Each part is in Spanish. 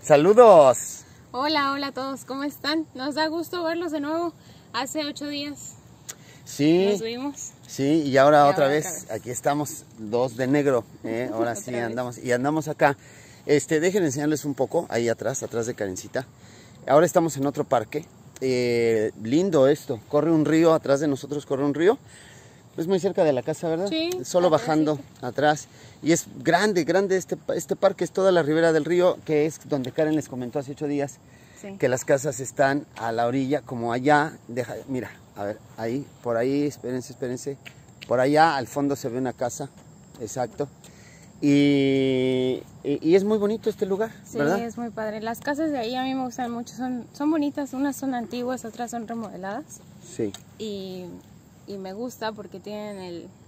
¡Saludos! Hola, hola a todos, ¿cómo están? Nos da gusto verlos de nuevo. Hace 8 días Sí, nos vimos. sí, y ahora otra vez. Aquí estamos, dos de negro, ahora sí andamos, y andamos acá. Déjenme enseñarles un poco, ahí atrás de Karencita. Ahora estamos en otro parque, lindo esto, corre un río, atrás de nosotros corre un río. Es muy cerca de la casa, ¿verdad? Sí. Solo bajando atrás. Y es grande este parque, es toda la ribera del río, que es donde Karen les comentó hace 8 días, sí, que las casas están a la orilla, como allá. Mira, a ver, ahí, por ahí, espérense. Por allá al fondo se ve una casa, exacto. Y es muy bonito este lugar, sí, ¿verdad? Sí, es muy padre. Las casas de ahí a mí me gustan mucho, son bonitas, unas son antiguas, otras son remodeladas. Sí. Y me gusta porque tienen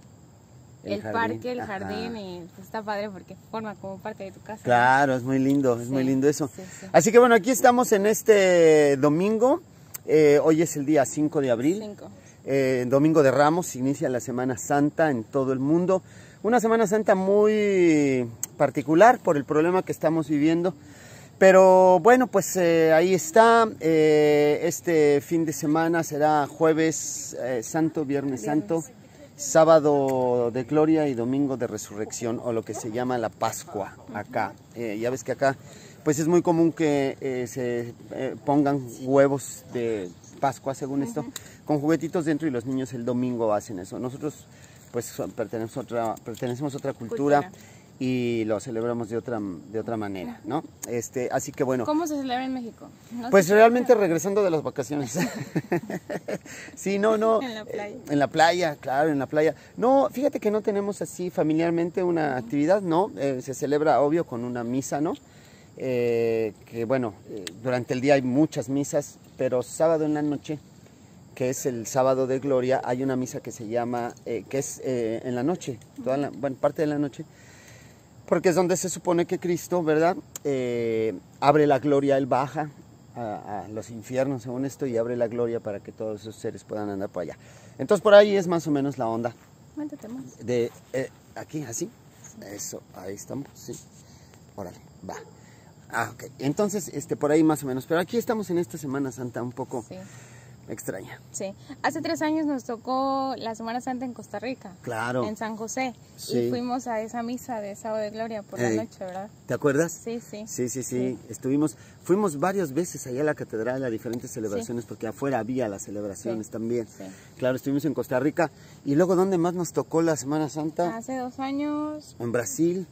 el parque, el jardín, y está padre porque forma como parte de tu casa. Claro, ¿no? Es muy lindo, muy lindo eso. Sí. Así que bueno, aquí estamos en este domingo, hoy es el día 5 de abril, domingo de Ramos, inicia la Semana Santa en todo el mundo. Una Semana Santa muy particular por el problema que estamos viviendo. Pero bueno, pues ahí está, este fin de semana será jueves santo, viernes santo, sábado de gloria y domingo de resurrección, o lo que se llama la Pascua acá. Ya ves que acá pues es muy común que se pongan huevos de Pascua, según esto, con juguetitos dentro, y los niños el domingo hacen eso. Nosotros pues pertenecemos a otra cultura. Y lo celebramos de otra manera, ¿no? Así que bueno. ¿Cómo se celebra en México? Pues realmente regresando de las vacaciones. Sí, no. En la playa. En la playa, claro, en la playa. No, fíjate que no tenemos así familiarmente una actividad, ¿no? Se celebra, obvio, con una misa, ¿no? Que bueno, durante el día hay muchas misas, pero sábado en la noche, que es el sábado de gloria, hay una misa que se llama, que es en la noche, parte de la noche, porque es donde se supone que Cristo, ¿verdad? Abre la gloria, Él baja a los infiernos, según esto, y abre la gloria para que todos esos seres puedan andar por allá. Entonces por ahí es más o menos la onda. Cuéntate más. De aquí, así. Sí. Eso, ahí estamos, sí. Órale, va. Ok. Entonces, por ahí más o menos. Pero aquí estamos en esta Semana Santa un poco extraña. Sí. Hace 3 años nos tocó la Semana Santa en Costa Rica. Claro. En San José. Sí. Y fuimos a esa misa de Sábado de Gloria por la noche, ¿verdad? ¿Te acuerdas? Sí. Fuimos varias veces allá a la catedral a diferentes celebraciones, porque afuera había las celebraciones también. Sí. Claro, estuvimos en Costa Rica. Y luego, ¿dónde más nos tocó la Semana Santa? Hace 2 años. En Brasil.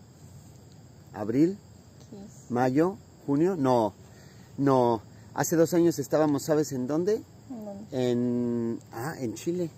Abril. Mayo. Junio. No. Hace 2 años estábamos, ¿sabes en dónde? ¿En Chile.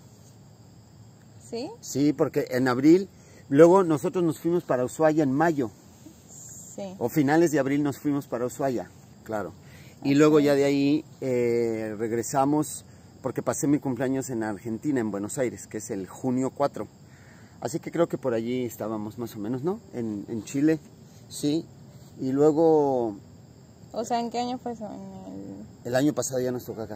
¿Sí? Sí, porque en abril, luego nosotros nos fuimos para Ushuaia en mayo. Sí. O finales de abril nos fuimos para Ushuaia, claro. Y luego ya de ahí regresamos, porque pasé mi cumpleaños en Argentina, en Buenos Aires, que es el junio 4. Así que creo que por allí estábamos más o menos, ¿no? En Chile, sí. Y luego... O sea, ¿en qué año fue eso? El año pasado ya nos tocó acá.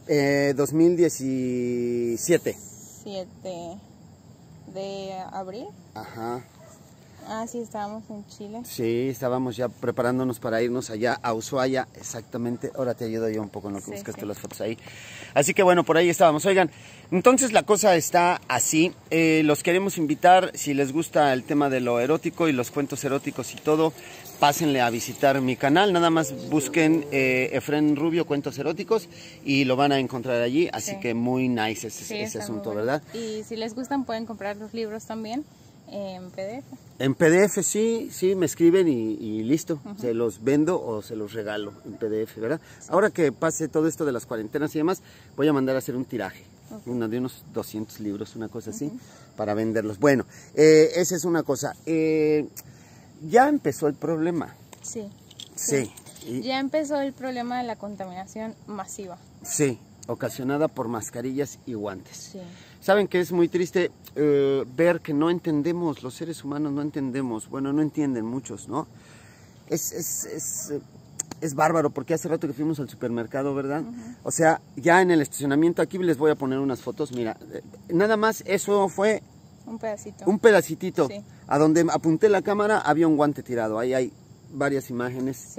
2017. 7 de abril. Ajá. Sí, estábamos en Chile. Sí, estábamos ya preparándonos para irnos allá a Ushuaia, exactamente. Ahora te ayudo yo un poco en lo que buscaste las fotos ahí. Así que bueno, por ahí estábamos. Oigan, entonces la cosa está así. Los queremos invitar, si les gusta el tema de lo erótico y los cuentos eróticos y todo, pásenle a visitar mi canal. Nada más busquen Efren Rubio Cuentos Eróticos y lo van a encontrar allí. Así que muy nice ese asunto, ¿verdad? Y si les gustan pueden comprar los libros también. En PDF. En PDF, sí, me escriben y listo. Se los vendo o se los regalo en PDF, ¿verdad? Sí. Ahora que pase todo esto de las cuarentenas y demás, voy a mandar a hacer un tiraje. De unos 200 libros, una cosa así, para venderlos. Bueno, esa es una cosa. Ya empezó el problema. Sí. Ya empezó el problema de la contaminación masiva. Sí, ocasionada por mascarillas y guantes. Sí. Saben que es muy triste ver que no entendemos, los seres humanos no entendemos, bueno, no entienden muchos, ¿no? Es bárbaro, porque hace rato que fuimos al supermercado, ¿verdad? O sea, ya en el estacionamiento, aquí les voy a poner unas fotos, mira, nada más eso fue... Un pedacito. Un pedacitito. Sí. A donde apunté la cámara había un guante tirado, ahí hay varias imágenes. Sí.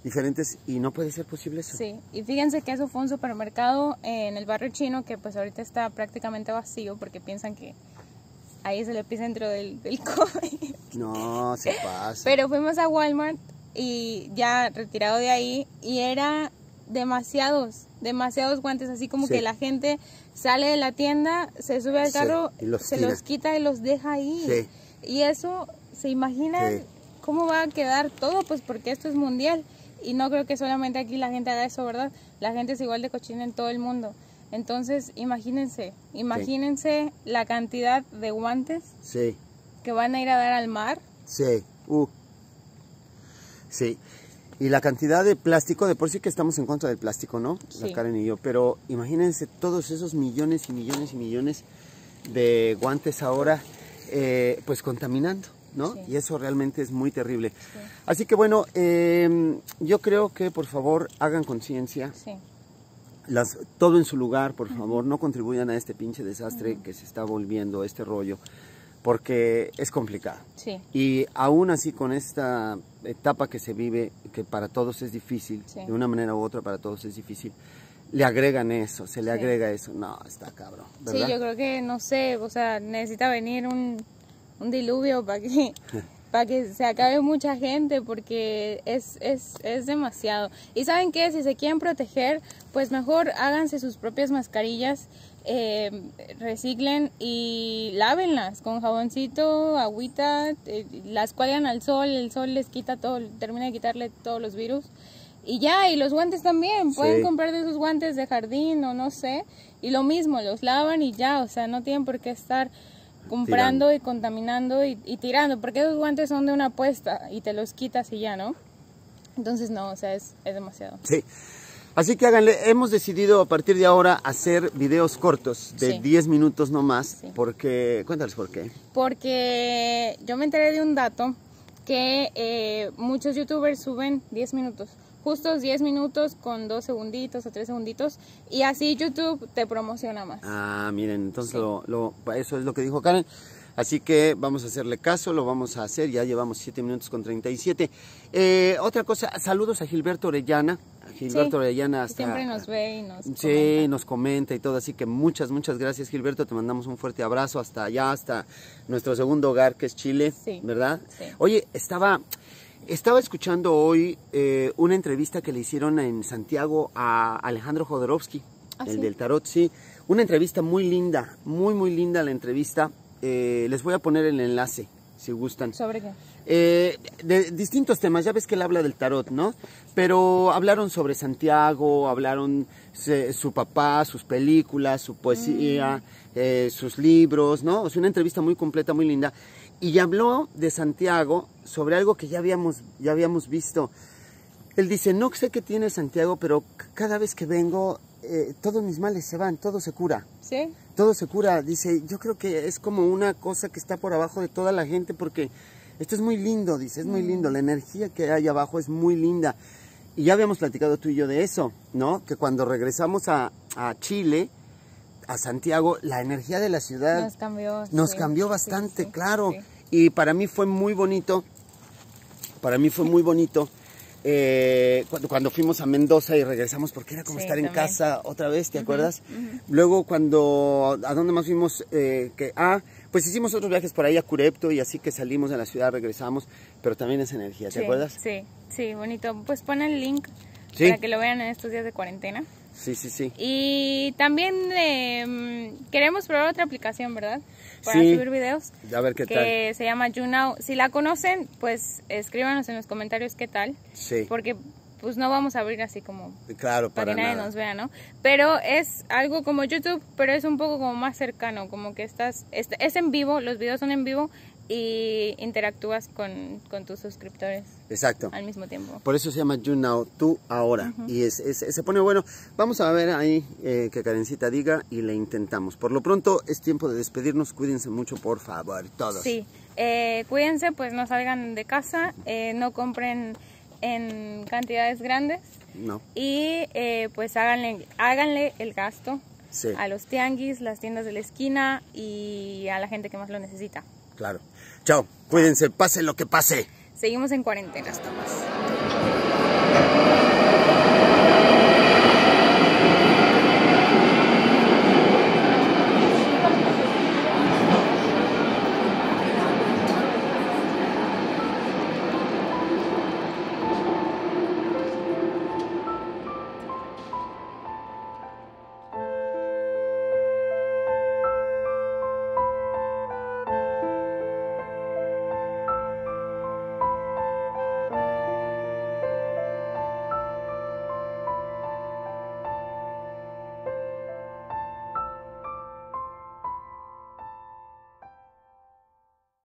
diferentes y no puede ser posible eso. Sí, y fíjense que eso fue un supermercado en el barrio chino que pues ahorita está prácticamente vacío porque piensan que ahí es el epicentro del COVID. No, se pasa. Pero fuimos a Walmart y ya retirado de ahí y era demasiados guantes, así como que la gente sale de la tienda, se sube al carro, se los quita y los deja ahí. Sí. Y eso, ¿se imaginan cómo va a quedar todo? Pues porque esto es mundial. Y no creo que solamente aquí la gente haga eso, ¿verdad? La gente es igual de cochina en todo el mundo. Entonces, imagínense la cantidad de guantes que van a ir a dar al mar. Sí, sí. Y la cantidad de plástico, de por sí que estamos en contra del plástico, ¿no? Sí. La Karen y yo, pero imagínense todos esos millones y millones y millones de guantes ahora, pues contaminando, ¿no? Sí. Y eso realmente es muy terrible. Sí. Así que bueno, yo creo que por favor hagan conciencia. Sí. Todo en su lugar, por favor, no contribuyan a este pinche desastre que se está volviendo este rollo, porque es complicado. Sí. Y aún así con esta etapa que se vive, que para todos es difícil, de una manera u otra para todos es difícil, le agregan eso, se le agrega eso. No, está cabrón, ¿verdad? Sí, yo creo que, no sé, o sea, necesita venir un diluvio para que se acabe mucha gente, porque es demasiado. Y ¿saben qué? Si se quieren proteger, pues mejor háganse sus propias mascarillas, reciclen y lávenlas con jaboncito, agüita, las cuelgan al sol, el sol les quita todo, termina de quitarle todos los virus. Y ya, y los guantes también, pueden comprar de esos guantes de jardín o no sé, y lo mismo, los lavan y ya, o sea, no tienen por qué estar comprando y contaminando y tirando, porque esos guantes son de una apuesta y te los quitas y ya, ¿no? Entonces no, o sea, es demasiado. Sí, así que háganle, hemos decidido a partir de ahora hacer videos cortos de 10 minutos no más, porque, cuéntales por qué. Porque yo me enteré de un dato que muchos youtubers suben 10 minutos. Justos 10 minutos con 2 segunditos o 3 segunditos y así YouTube te promociona más. Ah, miren, entonces eso es lo que dijo Karen. Así que vamos a hacerle caso, lo vamos a hacer, ya llevamos 7 minutos con 37. Otra cosa, saludos a Gilberto Orellana. Gilberto Orellana hasta, siempre nos ve y nos comenta. Nos comenta y todo, así que muchas gracias Gilberto, te mandamos un fuerte abrazo hasta allá, hasta nuestro segundo hogar que es Chile, ¿verdad? Sí. Oye, estaba escuchando hoy una entrevista que le hicieron en Santiago a Alejandro Jodorowsky, el del tarot, una entrevista muy linda, muy linda la entrevista. Les voy a poner el enlace, si gustan. ¿Sobre qué? De distintos temas, ya ves que él habla del tarot, ¿no? Pero hablaron sobre Santiago, hablaron su papá, sus películas, su poesía, sus libros, ¿no? O sea, una entrevista muy completa, muy linda. Y habló de Santiago sobre algo que ya habíamos visto. Él dice, no sé qué tiene Santiago, pero cada vez que vengo, todos mis males se van, todo se cura. ¿Sí? Todo se cura. Dice, yo creo que es como una cosa que está por abajo de toda la gente, porque esto es muy lindo, dice, es muy lindo. La energía que hay abajo es muy linda. Y ya habíamos platicado tú y yo de eso, ¿no? Que cuando regresamos a Chile, a Santiago, la energía de la ciudad nos cambió bastante, claro. Sí. Y para mí fue muy bonito, cuando fuimos a Mendoza y regresamos, porque era como estar en casa otra vez, ¿te acuerdas? Luego ¿a dónde más fuimos? Pues hicimos otros viajes por ahí a Curepto y así que salimos de la ciudad, regresamos, pero también esa energía, ¿te acuerdas? Sí, bonito. Pues pon el link para que lo vean en estos días de cuarentena. Sí. Y también queremos probar otra aplicación, ¿verdad? Para subir videos. A ver qué tal. Que se llama YouNow. Si la conocen, pues escríbanos en los comentarios qué tal. Sí. Porque pues no vamos a abrir así como para que nadie nos vea, ¿no? Pero es algo como YouTube, pero es un poco como más cercano, como que es en vivo, los videos son en vivo y interactúas con tus suscriptores. Exacto. Al mismo tiempo. Por eso se llama YouNow, tú ahora. Y se pone bueno. Vamos a ver ahí que Karencita diga y le intentamos. Por lo pronto es tiempo de despedirnos. Cuídense mucho, por favor, todos. Sí, cuídense, pues no salgan de casa, no compren en cantidades grandes. No. Y pues háganle el gasto a los tianguis, las tiendas de la esquina y a la gente que más lo necesita. Claro. Chao, cuídense, pase lo que pase. Seguimos en cuarentena, hasta más.